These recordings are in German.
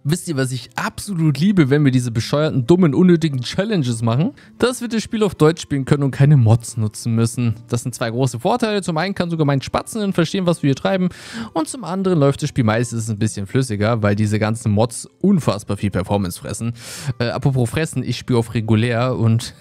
Wisst ihr, was ich absolut liebe, wenn wir diese bescheuerten, dummen, unnötigen Challenges machen? Dass wir das Spiel auf Deutsch spielen können und keine Mods nutzen müssen. Das sind zwei große Vorteile. Zum einen kann sogar mein Spatzen verstehen, was wir hier treiben. Und zum anderen läuft das Spiel meistens ein bisschen flüssiger, weil diese ganzen Mods unfassbar viel Performance fressen. Apropos fressen, ich spiele auf regulär und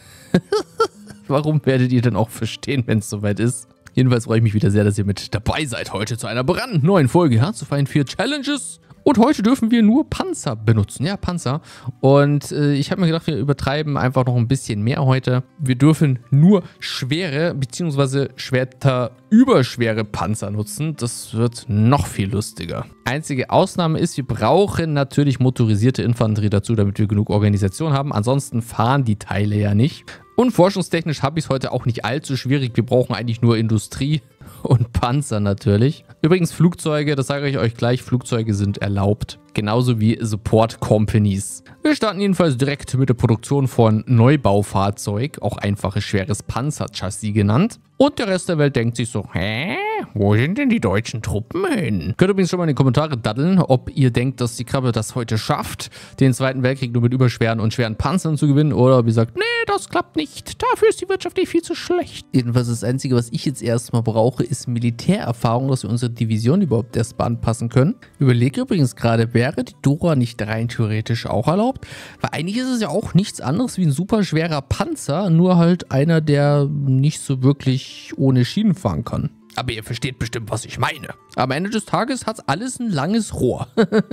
warum werdet ihr denn auch verstehen, wenn es soweit ist? Jedenfalls freue ich mich wieder sehr, dass ihr mit dabei seid heute zu einer brandneuen Folge Hearts of Iron 4 Challenges. Und heute dürfen wir nur Panzer benutzen. Ja, Panzer. Und ich habe mir gedacht, wir übertreiben einfach noch ein bisschen mehr heute. Wir dürfen nur schwere bzw. schwerterüberschwere Panzer nutzen. Das wird noch viel lustiger. Einzige Ausnahme ist, wir brauchen natürlich motorisierte Infanterie dazu, damit wir genug Organisation haben. Ansonsten fahren die Teile ja nicht. Und forschungstechnisch habe ich es heute auch nicht allzu schwierig. Wir brauchen eigentlich nur Industrie und Panzer natürlich. Übrigens Flugzeuge, das sage ich euch gleich, Flugzeuge sind erlaubt. Genauso wie Support Companies. Wir starten jedenfalls direkt mit der Produktion von Neubaufahrzeug, auch einfaches schweres Panzerchassis genannt. Und der Rest der Welt denkt sich so, hä? Wo sind denn die deutschen Truppen hin? Könnt übrigens schon mal in die Kommentare daddeln, ob ihr denkt, dass die Krabbe das heute schafft, den Zweiten Weltkrieg nur mit überschweren und schweren Panzern zu gewinnen, oder ob ihr sagt, nee, das klappt nicht. Dafür ist die Wirtschaft nicht viel zu schlecht. Jedenfalls das Einzige, was ich jetzt erstmal brauche, ist Militärerfahrung, dass wir unsere Division überhaupt erstmal anpassen können. Überlege übrigens gerade, wäre die Dora nicht rein theoretisch auch erlaubt? Weil eigentlich ist es ja auch nichts anderes wie ein super schwerer Panzer, nur halt einer, der nicht so wirklich ohne Schienen fahren kann. Aber ihr versteht bestimmt, was ich meine. Am Ende des Tages hat alles ein langes Rohr.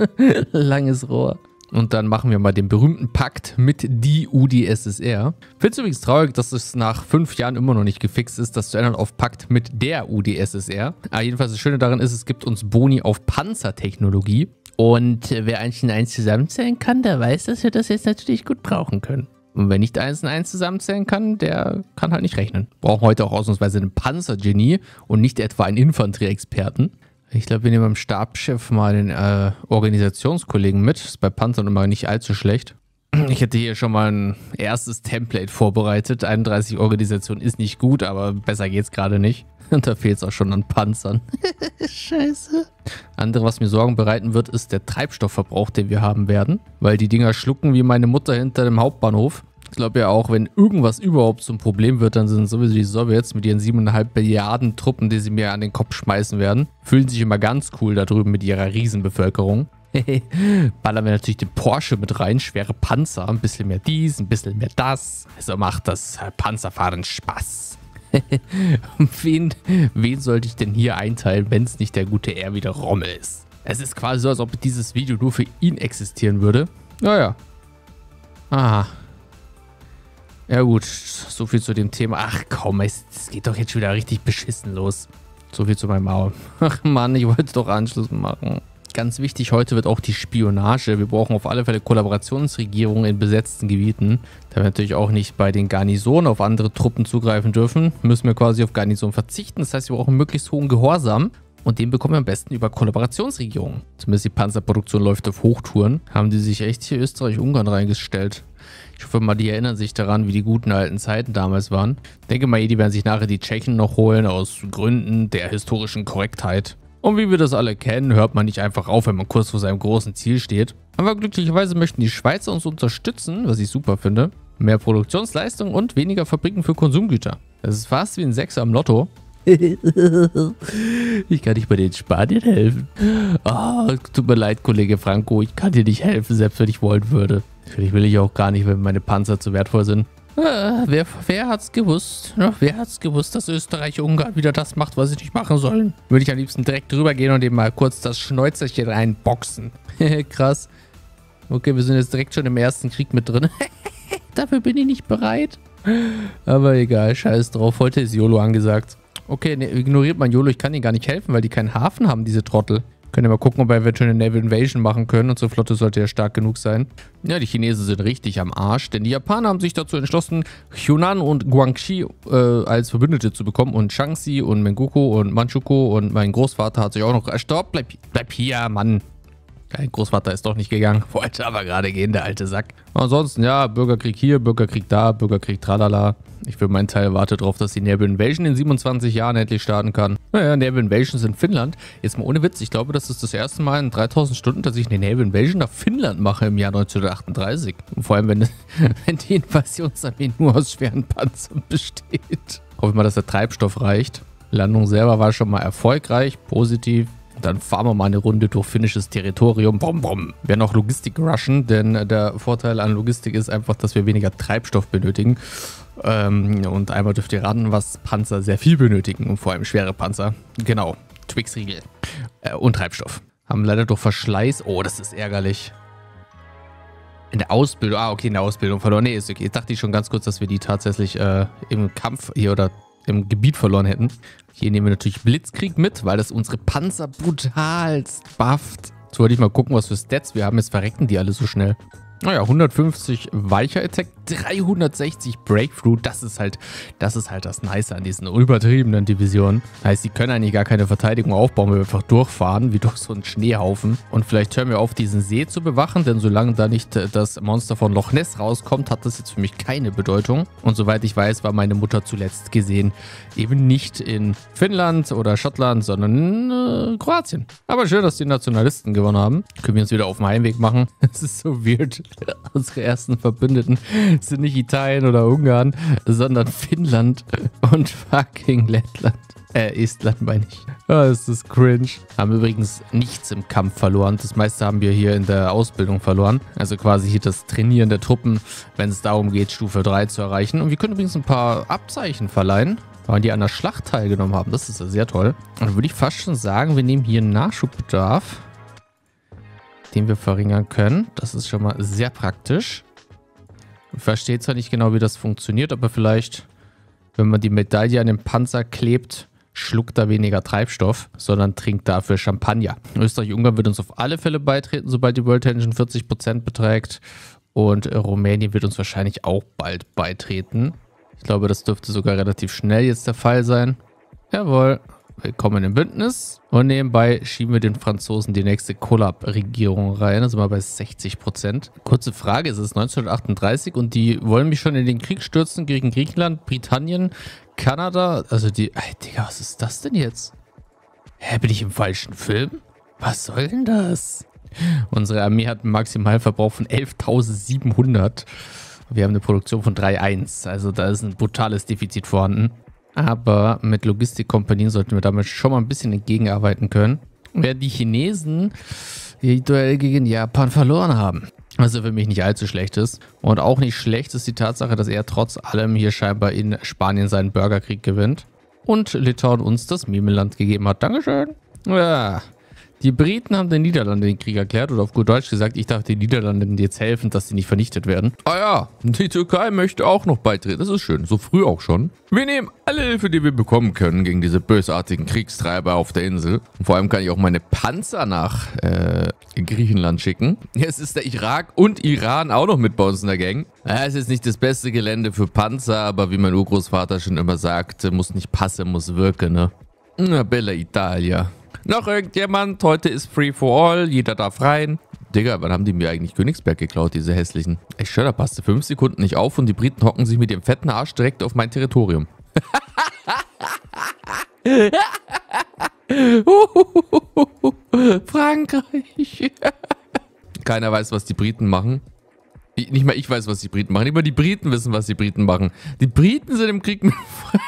Langes Rohr. Und dann machen wir mal den berühmten Pakt mit die UdSSR. Ich finde es übrigens traurig, dass es nach 5 Jahren immer noch nicht gefixt ist, das zu ändern auf Pakt mit der UdSSR. Aber jedenfalls das Schöne daran ist, es gibt uns Boni auf Panzertechnologie. Und wer 1 und 1 zusammenzählen kann, der weiß, dass wir das jetzt natürlich gut brauchen können. Und wer nicht 1 und 1 zusammenzählen kann, der kann halt nicht rechnen. Brauchen heute auch ausnahmsweise einen Panzergenie und nicht etwa einen Infanterieexperten. Ich glaube, wir nehmen beim Stabschef mal den Organisationskollegen mit. Ist bei Panzern immer nicht allzu schlecht. Ich hätte hier schon mal ein erstes Template vorbereitet. 31 Organisation ist nicht gut, aber besser geht's gerade nicht. Und da fehlt es auch schon an Panzern. Scheiße. Andere, was mir Sorgen bereiten wird, ist der Treibstoffverbrauch, den wir haben werden. Weil die Dinger schlucken wie meine Mutter hinter dem Hauptbahnhof. Ich glaube ja auch, wenn irgendwas überhaupt zum Problem wird, dann sind sowieso die Sowjets mit ihren 7,5 Milliarden Truppen, die sie mir an den Kopf schmeißen werden, fühlen sich immer ganz cool da drüben mit ihrer Riesenbevölkerung. Ballern wir natürlich den Porsche mit rein, schwere Panzer, ein bisschen mehr dies, ein bisschen mehr das. Also macht das Panzerfahren Spaß. wen sollte ich denn hier einteilen, wenn es nicht der gute R wie der Rommel ist? Es ist quasi so, als ob dieses Video nur für ihn existieren würde. Naja. Aha. Ja gut, so viel zu dem Thema. Ach komm, es geht doch jetzt schon wieder richtig beschissen los. So viel zu meinem Maul. Ach Mann, ich wollte doch Anschluss machen. Ganz wichtig, heute wird auch die Spionage. Wir brauchen auf alle Fälle Kollaborationsregierungen in besetzten Gebieten. Da wir natürlich auch nicht bei den Garnisonen auf andere Truppen zugreifen dürfen, müssen wir quasi auf Garnisonen verzichten. Das heißt, wir brauchen möglichst hohen Gehorsam. Und den bekommen wir am besten über Kollaborationsregierungen. Zumindest die Panzerproduktion läuft auf Hochtouren. Haben die sich echt hier Österreich-Ungarn reingestellt. Ich hoffe mal, die erinnern sich daran, wie die guten alten Zeiten damals waren. Denke mal, die werden sich nachher die Tschechen noch holen, aus Gründen der historischen Korrektheit. Und wie wir das alle kennen, hört man nicht einfach auf, wenn man kurz vor seinem großen Ziel steht. Aber glücklicherweise möchten die Schweizer uns unterstützen, was ich super finde. Mehr Produktionsleistung und weniger Fabriken für Konsumgüter. Das ist fast wie ein Sechser am Lotto. Ich kann nicht bei den Spaniern helfen. Oh, tut mir leid, Kollege Franco, ich kann dir nicht helfen, selbst wenn ich wollen würde. Vielleicht will ich auch gar nicht, wenn meine Panzer zu wertvoll sind. Wer hat's gewusst? Wer hat's gewusst, dass Österreich-Ungarn wieder das macht, was sie nicht machen sollen? Würde ich am liebsten direkt drüber gehen und dem mal kurz das Schnäuzerchen reinboxen. Krass. Okay, wir sind jetzt direkt schon im ersten Krieg mit drin. Dafür bin ich nicht bereit. Aber egal, scheiß drauf. Heute ist YOLO angesagt. Okay, ne, ignoriert mein YOLO. Ich kann ihnen gar nicht helfen, weil die keinen Hafen haben, diese Trottel. Können wir mal gucken, ob wir eventuell eine Naval Invasion machen können. Unsere Flotte sollte ja stark genug sein. Ja, die Chinesen sind richtig am Arsch, denn die Japaner haben sich dazu entschlossen, Yunnan und Guangxi als Verbündete zu bekommen. Und Shaanxi und Mengoku und Manchukuo und mein Großvater hat sich auch noch... Stopp, bleib hier, Mann. Dein Großvater ist doch nicht gegangen. Wollte aber gerade gehen, der alte Sack. Ansonsten, ja, Bürgerkrieg hier, Bürgerkrieg da, Bürgerkrieg tralala. Ich für meinen Teil warte darauf, dass die Naval Invasion in 27 Jahren endlich starten kann. Naja, Naval Invasions in Finnland. Jetzt mal ohne Witz, ich glaube, das ist das erste Mal in 3000 Stunden, dass ich eine Naval Invasion nach Finnland mache im Jahr 1938. Und vor allem, wenn die Invasionsarmee nur aus schweren Panzern besteht. Hoffe mal, dass der Treibstoff reicht. Landung selber war schon mal erfolgreich, positiv. Dann fahren wir mal eine Runde durch finnisches Territorium. Brom, brom. Wir werden auch Logistik rushen, denn der Vorteil an Logistik ist einfach, dass wir weniger Treibstoff benötigen. Und einmal dürft ihr raten, was Panzer sehr viel benötigen und vor allem schwere Panzer. Genau, Twix-Riegel und Treibstoff. Haben leider durch Verschleiß, oh, das ist ärgerlich. In der Ausbildung, okay, in der Ausbildung verloren. Nee, ist okay. Jetzt dachte ich schon ganz kurz, dass wir die tatsächlich im Kampf hier oder im Gebiet verloren hätten. Hier nehmen wir natürlich Blitzkrieg mit, weil das unsere Panzer brutalst bufft. Jetzt wollte ich mal gucken, was für Stats wir haben. Jetzt verrecken die alle so schnell. Naja, 150 weicher Attack, 360 Breakthrough. Das ist halt das Nice an diesen übertriebenen Divisionen. Heißt, die können eigentlich gar keine Verteidigung aufbauen, weil wir einfach durchfahren, wie durch so einen Schneehaufen. Und vielleicht hören wir auf, diesen See zu bewachen, denn solange da nicht das Monster von Loch Ness rauskommt, hat das jetzt für mich keine Bedeutung. Und soweit ich weiß, war meine Mutter zuletzt gesehen eben nicht in Finnland oder Schottland, sondern in Kroatien. Aber schön, dass die Nationalisten gewonnen haben. Können wir uns wieder auf den Heimweg machen. Es ist so weird. Unsere ersten Verbündeten sind nicht Italien oder Ungarn, sondern Finnland und fucking Lettland. Estland meine ich. Das ist cringe. Haben übrigens nichts im Kampf verloren. Das meiste haben wir hier in der Ausbildung verloren. Also quasi hier das Trainieren der Truppen, wenn es darum geht, Stufe 3 zu erreichen. Und wir können übrigens ein paar Abzeichen verleihen, weil die an der Schlacht teilgenommen haben. Das ist ja sehr toll. Und dann würde ich fast schon sagen, wir nehmen hier Nachschubbedarf, den wir verringern können. Das ist schon mal sehr praktisch. Ich verstehe zwar nicht genau, wie das funktioniert, aber vielleicht, wenn man die Medaille an den Panzer klebt, schluckt er weniger Treibstoff, sondern trinkt dafür Champagner. Österreich-Ungarn wird uns auf alle Fälle beitreten, sobald die World Tension 40% beträgt. Und Rumänien wird uns wahrscheinlich auch bald beitreten. Ich glaube, das dürfte sogar relativ schnell jetzt der Fall sein. Jawohl. Willkommen im Bündnis. Und nebenbei schieben wir den Franzosen die nächste Kollab-Regierung rein. Da sind wir bei 60%. Kurze Frage, es ist 1938 und die wollen mich schon in den Krieg stürzen gegen Griechenland, Britannien, Kanada. Also die... Ey, Digga, was ist das denn jetzt? Hä, bin ich im falschen Film? Was soll denn das? Unsere Armee hat einen Maximalverbrauch von 11.700. Wir haben eine Produktion von 3,1. Also da ist ein brutales Defizit vorhanden. Aber mit Logistikkompanien sollten wir damit schon mal ein bisschen entgegenarbeiten können. Während die Chinesen die Duell gegen Japan verloren haben. Was für mich nicht allzu schlecht ist. Und auch nicht schlecht ist die Tatsache, dass er trotz allem hier scheinbar in Spanien seinen Bürgerkrieg gewinnt. Und Litauen uns das Memeland gegeben hat. Dankeschön. Ja. Die Briten haben den Niederlanden den Krieg erklärt oder auf gut Deutsch gesagt, ich darf den Niederlanden jetzt helfen, dass sie nicht vernichtet werden. Ah ja, die Türkei möchte auch noch beitreten. Das ist schön, so früh auch schon. Wir nehmen alle Hilfe, die wir bekommen können gegen diese bösartigen Kriegstreiber auf der Insel. Und vor allem kann ich auch meine Panzer nach Griechenland schicken. Jetzt ist der Irak und Iran auch noch mit bei uns in der Gang. Ja, es ist nicht das beste Gelände für Panzer, aber wie mein Urgroßvater schon immer sagte, muss nicht passen, muss wirken, ne? Na, Bella Italia. Noch irgendjemand? Heute ist Free for All. Jeder darf rein. Digga, wann haben die mir eigentlich Königsberg geklaut, diese hässlichen? Ich schwör, da passte 5 Sekunden nicht auf und die Briten hocken sich mit dem fetten Arsch direkt auf mein Territorium. Frankreich. Keiner weiß, was die Briten machen. Nicht mal ich weiß, was die Briten machen. Nicht mal die Briten wissen, was die Briten machen. Die Briten sind im Krieg mit Frankreich.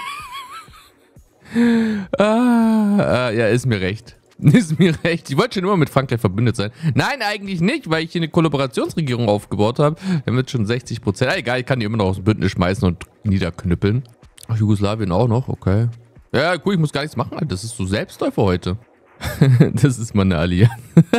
Ja, ist mir recht. Ist mir recht. Ich wollte schon immer mit Frankreich verbündet sein. Nein, eigentlich nicht, weil ich hier eine Kollaborationsregierung aufgebaut habe. Wir haben jetzt schon 60%. Egal, ich kann die immer noch aus dem Bündnis schmeißen und niederknüppeln. Ach, Jugoslawien auch noch, okay. Ja, cool, ich muss gar nichts machen. Das ist so Selbstläufer heute. Das ist meine Allianz.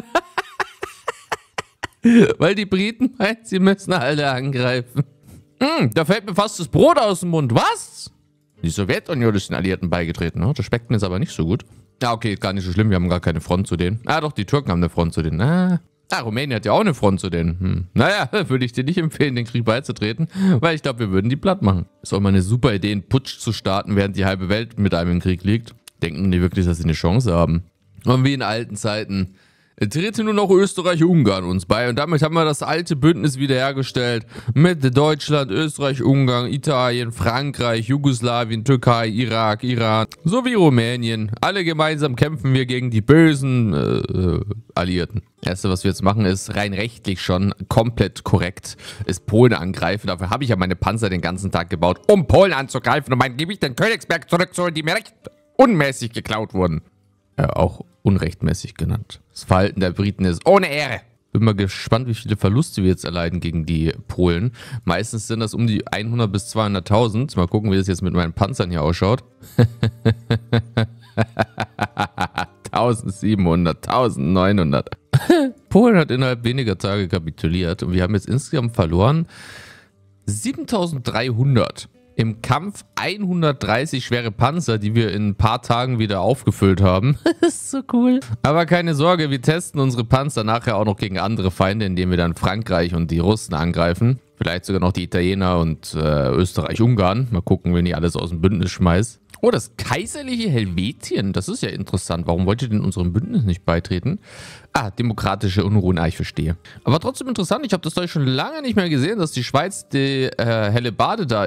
Weil die Briten meinen, sie müssen alle angreifen. Da fällt mir fast das Brot aus dem Mund. Was? Die Sowjetunion ist den Alliierten beigetreten, ne? Das schmeckt mir jetzt aber nicht so gut. Ja, okay, gar nicht so schlimm, wir haben gar keine Front zu denen. Ah, doch, die Türken haben eine Front zu denen. Rumänien hat ja auch eine Front zu denen. Naja, würde ich dir nicht empfehlen, den Krieg beizutreten, weil ich glaube, wir würden die platt machen. Ist auch mal eine super Idee, einen Putsch zu starten, während die halbe Welt mit einem im Krieg liegt. Denken die wirklich, dass sie eine Chance haben? Und wie in alten Zeiten trete nur noch Österreich-Ungarn uns bei und damit haben wir das alte Bündnis wiederhergestellt mit Deutschland, Österreich, Ungarn, Italien, Frankreich, Jugoslawien, Türkei, Irak, Iran sowie Rumänien. Alle gemeinsam kämpfen wir gegen die bösen Alliierten. Das Erste, was wir jetzt machen, ist rein rechtlich schon komplett korrekt, ist Polen angreifen. Dafür habe ich ja meine Panzer den ganzen Tag gebaut, um Polen anzugreifen und mein Gebiet in Königsberg zurückzuholen, die mir recht unmäßig geklaut wurden. Auch unrechtmäßig genannt. Das Verhalten der Briten ist ohne Ehre. Bin mal gespannt, wie viele Verluste wir jetzt erleiden gegen die Polen. Meistens sind das um die 100 bis 200.000. Mal gucken, wie das jetzt mit meinen Panzern hier ausschaut. 1700, 1900. Polen hat innerhalb weniger Tage kapituliert und wir haben jetzt insgesamt verloren 7300. Im Kampf 130 schwere Panzer, die wir in ein paar Tagen wieder aufgefüllt haben. Das ist so cool. Aber keine Sorge, wir testen unsere Panzer nachher auch noch gegen andere Feinde, indem wir dann Frankreich und die Russen angreifen. Vielleicht sogar noch die Italiener und Österreich-Ungarn. Mal gucken, wenn ich alles aus dem Bündnis schmeiß. Oh, das kaiserliche Helvetien. Das ist ja interessant. Warum wollt ihr denn unserem Bündnis nicht beitreten? Ah, demokratische Unruhen. Ah, ich verstehe. Aber trotzdem interessant. Ich habe das doch schon lange nicht mehr gesehen, dass die Schweiz die Hellebarde da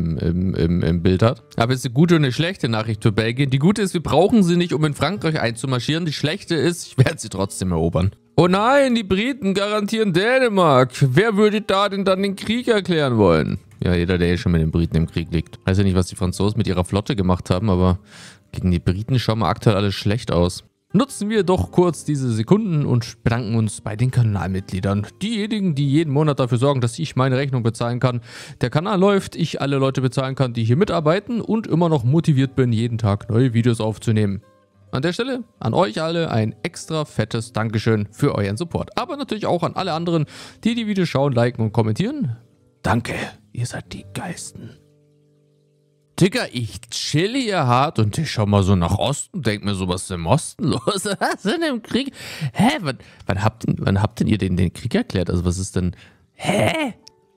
im Bild hat. Aber jetzt eine gute und eine schlechte Nachricht für Belgien. Die gute ist, wir brauchen sie nicht, um in Frankreich einzumarschieren. Die schlechte ist, ich werde sie trotzdem erobern. Oh nein, die Briten garantieren Dänemark. Wer würde da denn dann den Krieg erklären wollen? Ja, jeder, der hier schon mit den Briten im Krieg liegt. Weiß ja nicht, was die Franzosen mit ihrer Flotte gemacht haben, aber gegen die Briten schauen wir aktuell alles schlecht aus. Nutzen wir doch kurz diese Sekunden und bedanken uns bei den Kanalmitgliedern. Diejenigen, die jeden Monat dafür sorgen, dass ich meine Rechnung bezahlen kann. Der Kanal läuft, ich alle Leute bezahlen kann, die hier mitarbeiten und immer noch motiviert bin, jeden Tag neue Videos aufzunehmen. An der Stelle an euch alle ein extra fettes Dankeschön für euren Support. Aber natürlich auch an alle anderen, die die Videos schauen, liken und kommentieren. Danke, ihr seid die Geilsten. Digga, ich chill hier hart und ich schau mal so nach Osten und denk mir so, was ist im Osten los? Was ist denn im Krieg? Hä? Wann habt denn ihr den Krieg erklärt? Also was ist denn... Hä?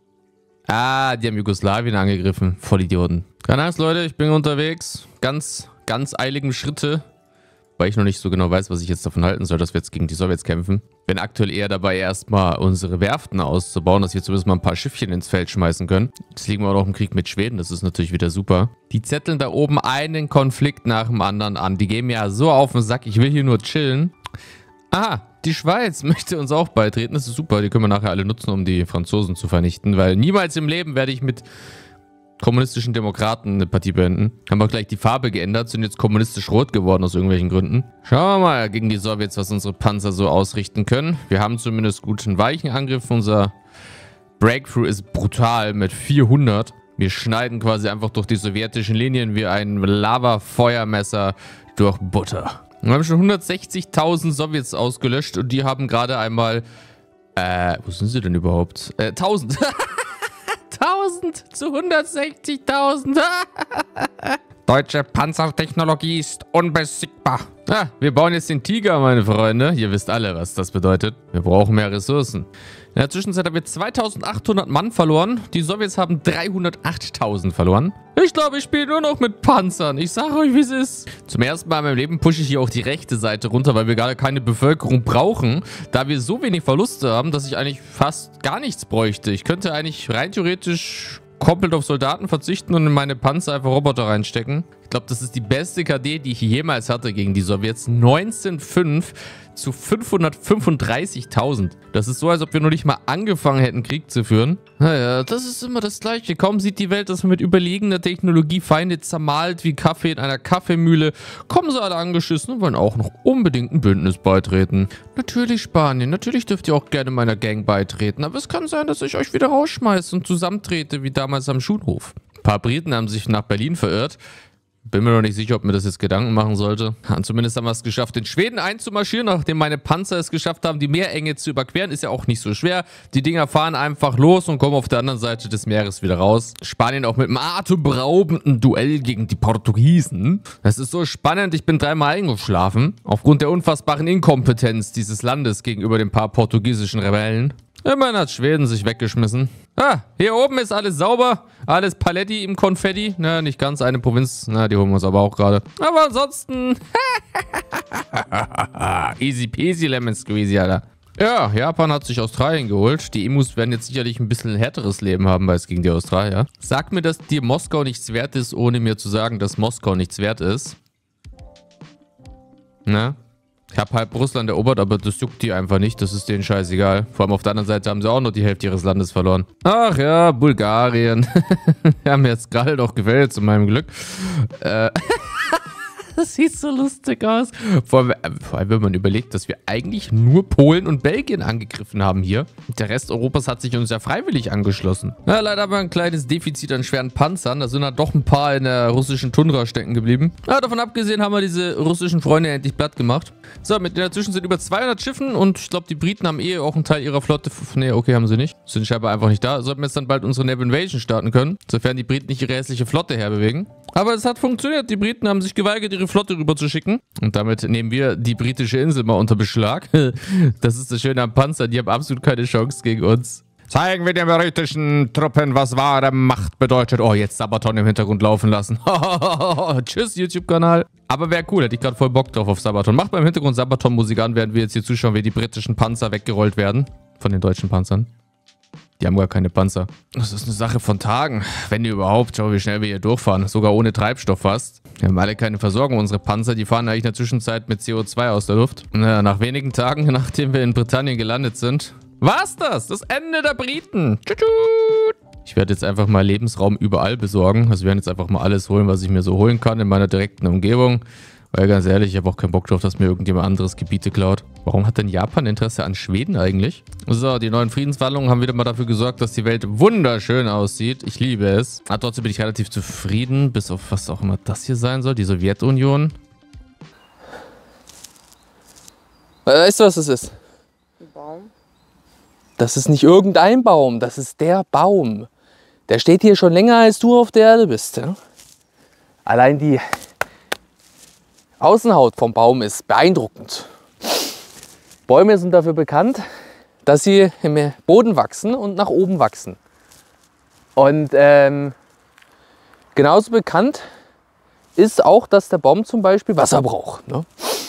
Ah, die haben Jugoslawien angegriffen. Vollidioten. Keine Angst, Leute, ich bin unterwegs. Ganz eiligen Schritte. Weil ich noch nicht so genau weiß, was ich jetzt davon halten soll, dass wir jetzt gegen die Sowjets kämpfen. Bin aktuell eher dabei, erstmal unsere Werften auszubauen, dass wir zumindest mal ein paar Schiffchen ins Feld schmeißen können. Jetzt liegen wir auch noch im Krieg mit Schweden, das ist natürlich wieder super. Die zetteln da oben einen Konflikt nach dem anderen an. Die gehen mir ja so auf den Sack, ich will hier nur chillen. Aha, die Schweiz möchte uns auch beitreten, das ist super. Die können wir nachher alle nutzen, um die Franzosen zu vernichten, weil niemals im Leben werde ich mit kommunistischen Demokraten eine Partie beenden. Haben wir gleich die Farbe geändert, sind jetzt kommunistisch rot geworden aus irgendwelchen Gründen. Schauen wir mal gegen die Sowjets, was unsere Panzer so ausrichten können. Wir haben zumindest guten weichen Angriff. Unser Breakthrough ist brutal mit 400. Wir schneiden quasi einfach durch die sowjetischen Linien wie ein Lava-Feuermesser durch Butter. Wir haben schon 160.000 Sowjets ausgelöscht und die haben gerade einmal... wo sind sie denn überhaupt? 1000. 1000 zu 160.000. Deutsche Panzertechnologie ist unbesiegbar. Ah, wir bauen jetzt den Tiger, meine Freunde. Ihr wisst alle, was das bedeutet. Wir brauchen mehr Ressourcen. In der Zwischenzeit haben wir 2800 Mann verloren. Die Sowjets haben 308.000 verloren. Ich glaube, ich spiele nur noch mit Panzern. Ich sage euch, wie es ist. Zum ersten Mal in meinem Leben pushe ich hier auch die rechte Seite runter, weil wir gerade keine Bevölkerung brauchen, da wir so wenig Verluste haben, dass ich eigentlich fast gar nichts bräuchte. Ich könnte eigentlich rein theoretisch komplett auf Soldaten verzichten und in meine Panzer einfach Roboter reinstecken. Ich glaube, das ist die beste KD, die ich jemals hatte gegen die Sowjets. 19,5 zu 535.000. Das ist so, als ob wir noch nicht mal angefangen hätten, Krieg zu führen. Naja, das ist immer das Gleiche. Kaum sieht die Welt, dass man mit überlegener Technologie Feinde zermalt wie Kaffee in einer Kaffeemühle, kommen sie alle angeschissen und wollen auch noch unbedingt ein Bündnis beitreten. Natürlich Spanien, natürlich dürft ihr auch gerne meiner Gang beitreten, aber es kann sein, dass ich euch wieder rausschmeiße und zusammentrete wie damals am Schulhof. Ein paar Briten haben sich nach Berlin verirrt. Bin mir noch nicht sicher, ob mir das jetzt Gedanken machen sollte. Und zumindest haben wir es geschafft, in Schweden einzumarschieren, nachdem meine Panzer es geschafft haben, die Meerenge zu überqueren. Ist ja auch nicht so schwer. Die Dinger fahren einfach los und kommen auf der anderen Seite des Meeres wieder raus. Spanien auch mit einem atemberaubenden Duell gegen die Portugiesen. Das ist so spannend, ich bin 3-mal eingeschlafen. Aufgrund der unfassbaren Inkompetenz dieses Landes gegenüber den paar portugiesischen Rebellen. Immerhin hat Schweden sich weggeschmissen. Ah, hier oben ist alles sauber. Alles Paletti im Konfetti. Na, nicht ganz eine Provinz. Na, die holen wir uns aber auch gerade. Aber ansonsten... Easy peasy lemon squeezy, Alter. Ja, Japan hat sich Australien geholt. Die Emus werden jetzt sicherlich ein bisschen härteres Leben haben als gegen die Australier. Sag mir, dass dir Moskau nichts wert ist, ohne mir zu sagen, dass Moskau nichts wert ist. Na? Ich habe halb Russland erobert, aber das juckt die einfach nicht. Das ist denen scheißegal. Vor allem auf der anderen Seite haben sie auch noch die Hälfte ihres Landes verloren. Ach ja, Bulgarien. Wir haben jetzt gerade noch gewählt, zu meinem Glück. Das sieht so lustig aus. Vor allem, wenn man überlegt, dass wir eigentlich nur Polen und Belgien angegriffen haben hier. Der Rest Europas hat sich uns ja freiwillig angeschlossen. Ja, leider haben wir ein kleines Defizit an schweren Panzern. Da sind halt doch ein paar in der russischen Tundra stecken geblieben. Ja, davon abgesehen haben wir diese russischen Freunde endlich platt gemacht. So, mit der Zwischenzeit über 200 Schiffen und ich glaube, die Briten haben auch einen Teil ihrer Flotte... Nee, okay, haben sie nicht. Sind scheinbar einfach nicht da. Sollten wir jetzt dann bald unsere Naval Invasion starten können, sofern die Briten nicht ihre hässliche Flotte herbewegen. Aber es hat funktioniert. Die Briten haben sich geweigert, ihre Flotte rüber zu schicken. Und damit nehmen wir die britische Insel mal unter Beschlag. Das ist das Schöne am Panzer. Die haben absolut keine Chance gegen uns. Zeigen wir den britischen Truppen, was wahre Macht bedeutet. Oh, jetzt Sabaton im Hintergrund laufen lassen. Tschüss, YouTube-Kanal. Aber wäre cool, hätte ich gerade voll Bock drauf auf Sabaton. Macht mal im Hintergrund Sabaton-Musik an, während wir jetzt hier zuschauen, wie die britischen Panzer weggerollt werden. Von den deutschen Panzern. Die haben gar keine Panzer. Das ist eine Sache von Tagen. Wenn die überhaupt. Schau, wie schnell wir hier durchfahren. Sogar ohne Treibstoff fast. Wir haben alle keine Versorgung. Unsere Panzer, die fahren eigentlich in der Zwischenzeit mit CO2 aus der Luft. Naja, nach wenigen Tagen, nachdem wir in Britannien gelandet sind, war's das. Das Ende der Briten. Tschüss. Ich werde jetzt einfach mal Lebensraum überall besorgen. Also wir werden jetzt einfach mal alles holen, was ich mir so holen kann in meiner direkten Umgebung. Weil ganz ehrlich, ich habe auch keinen Bock drauf, dass mir irgendjemand anderes Gebiete klaut. Warum hat denn Japan Interesse an Schweden eigentlich? So, die neuen Friedensverhandlungen haben wieder mal dafür gesorgt, dass die Welt wunderschön aussieht. Ich liebe es. Aber trotzdem bin ich relativ zufrieden, bis auf was auch immer das hier sein soll, die Sowjetunion. Weißt du, was das ist? Ein Baum? Das ist nicht irgendein Baum, das ist der Baum. Der steht hier schon länger, als du auf der Erde bist. Ja? Allein die Außenhaut vom Baum ist beeindruckend. Bäume sind dafür bekannt, dass sie im Boden wachsen und nach oben wachsen. Und genauso bekannt ist auch, dass der Baum zum Beispiel Wasser braucht. Ne?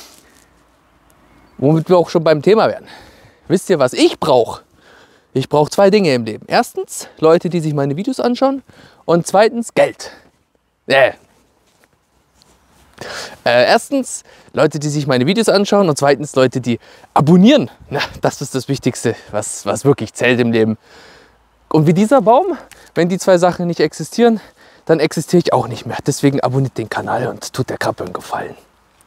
Womit wir auch schon beim Thema werden. Wisst ihr, was ich brauche? Ich brauche zwei Dinge im Leben. Erstens, Leute, die sich meine Videos anschauen. Und zweitens, Geld. Erstens, Leute, die sich meine Videos anschauen. Und zweitens, Leute, die abonnieren. Na, das ist das Wichtigste, was wirklich zählt im Leben. Und wie dieser Baum, wenn die zwei Sachen nicht existieren, dann existiere ich auch nicht mehr. Deswegen abonniert den Kanal und tut der Kappe einen Gefallen.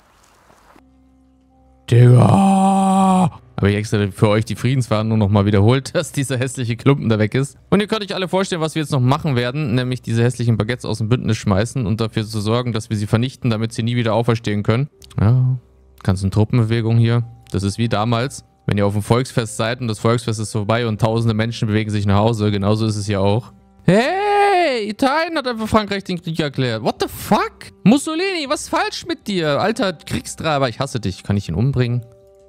Digga. Habe ich extra für euch die Friedensverhandlung nochmal wiederholt, dass dieser hässliche Klumpen da weg ist. Und ihr könnt euch alle vorstellen, was wir jetzt noch machen werden, nämlich diese hässlichen Baguettes aus dem Bündnis schmeißen und dafür zu sorgen, dass wir sie vernichten, damit sie nie wieder auferstehen können. Ja, ganzen Truppenbewegung hier. Das ist wie damals, wenn ihr auf dem Volksfest seid und das Volksfest ist vorbei und tausende Menschen bewegen sich nach Hause. Genauso ist es hier auch. Hey, Italien hat einfach Frankreich den Krieg erklärt. What the fuck? Mussolini, was ist falsch mit dir? Alter Kriegstreiber, ich hasse dich. Kann ich ihn umbringen?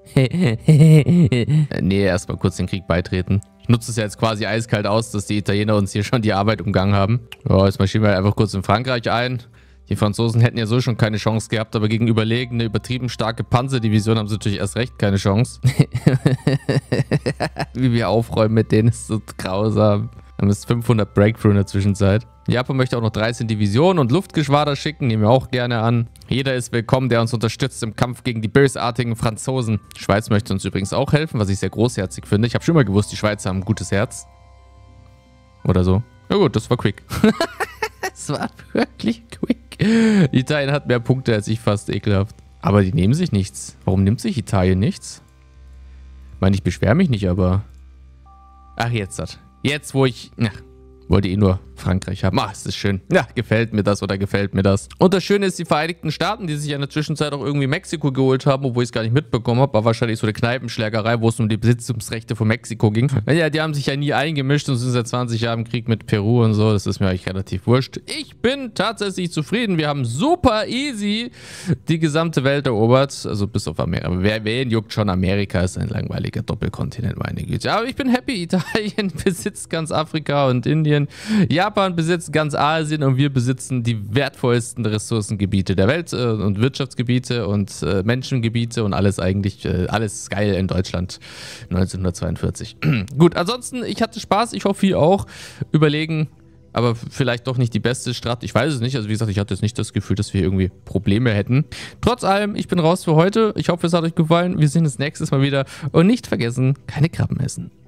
Nee, erstmal kurz den Krieg beitreten. Ich nutze es ja jetzt quasi eiskalt aus, dass die Italiener uns hier schon die Arbeit umgangen haben. Ja, jetzt marschieren wir einfach kurz in Frankreich ein. Die Franzosen hätten ja so schon keine Chance gehabt, aber gegen überlegene, übertrieben starke Panzerdivision haben sie natürlich erst recht keine Chance. Wie wir aufräumen mit denen ist so grausam. Wir haben jetzt 500 Breakthrough in der Zwischenzeit. Japan möchte auch noch 13 Divisionen und Luftgeschwader schicken, nehmen wir auch gerne an. Jeder ist willkommen, der uns unterstützt im Kampf gegen die bösartigen Franzosen. Die Schweiz möchte uns übrigens auch helfen, was ich sehr großherzig finde. Ich habe schon mal gewusst, die Schweizer haben ein gutes Herz. Oder so. Ja gut, das war quick. Es war wirklich quick. Italien hat mehr Punkte als ich, fast ekelhaft. Aber die nehmen sich nichts. Warum nimmt sich Italien nichts? Ich meine, ich beschwere mich nicht, aber... Ach, jetzt das. Jetzt, wo ich... Ach, wollte eh nur Frankreich haben. Ah, ist das schön. Ja, gefällt mir das oder gefällt mir das. Und das Schöne ist, die Vereinigten Staaten, die sich in der Zwischenzeit auch irgendwie Mexiko geholt haben, obwohl ich es gar nicht mitbekommen habe, war wahrscheinlich so eine Kneipenschlägerei, wo es um die Besitzungsrechte von Mexiko ging. Ja, die haben sich ja nie eingemischt und sind seit 20 Jahren im Krieg mit Peru und so. Das ist mir eigentlich relativ wurscht. Ich bin tatsächlich zufrieden. Wir haben super easy die gesamte Welt erobert. Also bis auf Amerika. Wen juckt schon? Amerika ist ein langweiliger Doppelkontinent, meine Güte. Aber ich bin happy. Italien besitzt ganz Afrika und Indien. Japan besitzt ganz Asien und wir besitzen die wertvollsten Ressourcengebiete der Welt und Wirtschaftsgebiete und Menschengebiete und alles eigentlich, alles geil in Deutschland 1942. Gut, ansonsten, ich hatte Spaß, ich hoffe, ihr auch. Überlegen, aber vielleicht doch nicht die beste Strategie. Ich weiß es nicht. Also wie gesagt, ich hatte jetzt nicht das Gefühl, dass wir irgendwie Probleme hätten. Trotz allem, ich bin raus für heute. Ich hoffe, es hat euch gefallen. Wir sehen uns nächstes Mal wieder. Und nicht vergessen, keine Krabben essen.